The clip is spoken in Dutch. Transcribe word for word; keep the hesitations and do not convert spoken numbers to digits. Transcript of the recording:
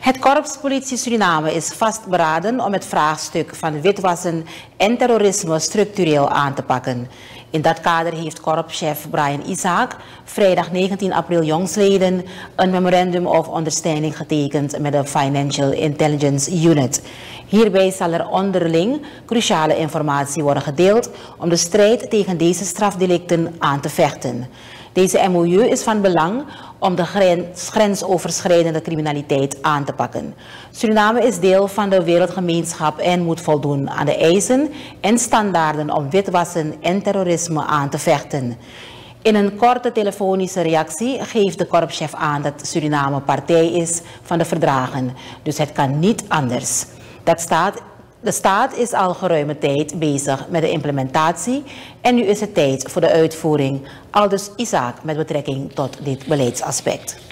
Het Korps Politie Suriname is vastberaden om het vraagstuk van witwassen en terrorisme structureel aan te pakken. In dat kader heeft korpschef Brian Isaac vrijdag negentien april jongstleden een memorandum of understanding getekend met de Financial Intelligence Unit. Hierbij zal er onderling cruciale informatie worden gedeeld om de strijd tegen deze strafdelicten aan te vechten. Deze M O U is van belang om de grens, grensoverschrijdende criminaliteit aan te pakken. Suriname is deel van de wereldgemeenschap en moet voldoen aan de eisen en standaarden om witwassen en terrorisme aan te vechten. In een korte telefonische reactie geeft de korpschef aan dat Suriname partij is van de verdragen, dus het kan niet anders. Dat staat De staat is al geruime tijd bezig met de implementatie en nu is het tijd voor de uitvoering, aldus Isaac met betrekking tot dit beleidsaspect.